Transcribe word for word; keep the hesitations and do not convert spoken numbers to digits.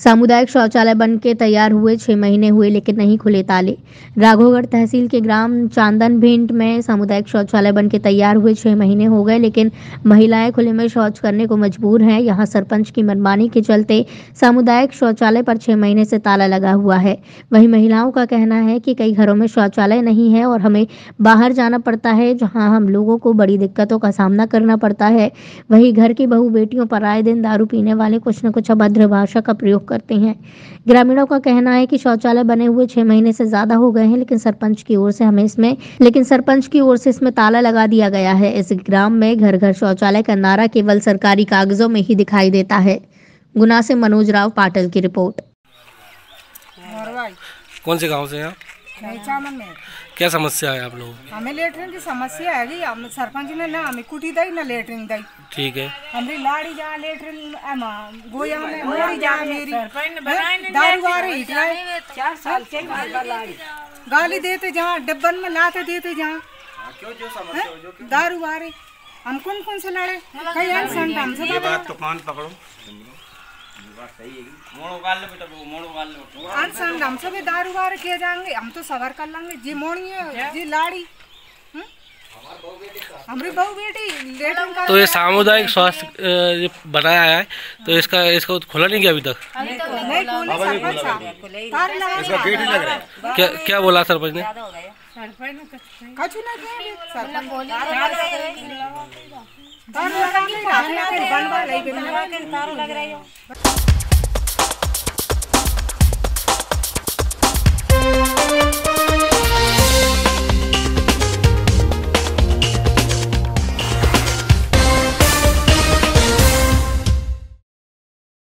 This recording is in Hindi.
सामुदायिक शौचालय बन के तैयार हुए छह महीने हुए लेकिन नहीं खुले ताले। राघोगढ़ तहसील के ग्राम चांदन भिंड में सामुदायिक शौचालय बन के तैयार हुए छह महीने हो गए लेकिन महिलाएं खुले में शौच करने को मजबूर हैं। यहां सरपंच की मनमानी के चलते सामुदायिक शौचालय पर छह महीने से ताला लगा हुआ है। वहीं महिलाओं का कहना है कि कई घरों में शौचालय नहीं है और हमें बाहर जाना पड़ता है, जहाँ हम लोगों को बड़ी दिक्कतों का सामना करना पड़ता है। वहीं घर की बहू बेटियों पर आए दिन दारू पीने वाले कुछ न कुछ अभद्र भाषा का प्रयोग करते हैं। ग्रामीणों का कहना है कि शौचालय बने हुए छह महीने से ज्यादा हो गए हैं लेकिन सरपंच की ओर से हमें इसमें लेकिन सरपंच की ओर से इसमें ताला लगा दिया गया है। इस ग्राम में घर घर शौचालय का नारा केवल सरकारी कागजों में ही दिखाई देता है। गुना से मनोज राव पाटिल की रिपोर्ट। कौन से गांव से हैं आप? में क्या समस्या है आप लोगों की? हमें लेटरिन की समस्या है। हम सरपंच ने ना हमें कुटी दी ना लेटरिन दी। ठीक है। हमारी लाड़ी जा लेटरिन गोया में मोड़ी जा मेरी दारू आ रही चार साल के गाली देते जहाँ डब्बन में लाते देते जहाँ दारू आ रही। हम कौन कौन से लड़े कई हमसे बात तो कान पकड़ो हमसे भी दारू वार किए जाएंगे। हम तो सवार कर लेंगे जी मोड़ी है जी लाड़ी हमारी बहू बेटी लेटरिन का। तो ये सामुदायिक स्वास्थ्य बनाया है तो इसका इसका खुला नहीं गया अभी तक? नहीं खुला। क्या क्या बोला सरपंच ने? कछु ना किया।